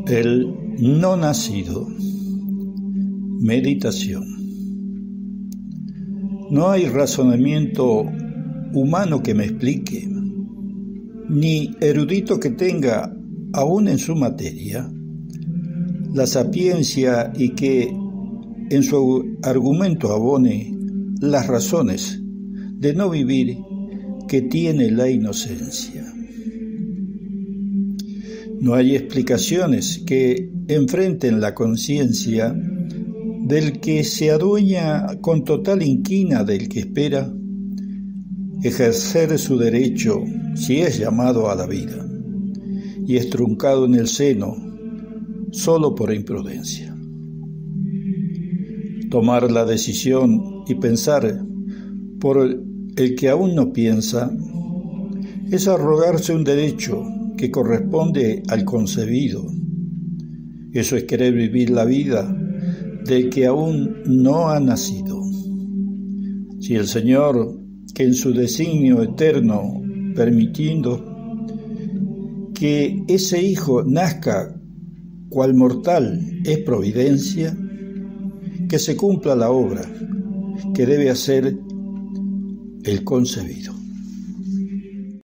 El no nacido. Meditación. No hay razonamiento humano que me explique, ni erudito que tenga, aún en su materia, la sapiencia y que en su argumento abone las razones de no vivir que tiene la inocencia. No hay explicaciones que enfrenten la conciencia del que se adueña con total inquina del que espera ejercer su derecho si es llamado a la vida y es truncado en el seno solo por imprudencia. Tomar la decisión y pensar por el que aún no piensa es arrogarse un derecho que corresponde al concebido. Eso es querer vivir la vida del que aún no ha nacido. Si el Señor, que en su designio eterno, permitiendo que ese hijo nazca cual mortal es providencia, que se cumpla la obra que debe hacer el concebido.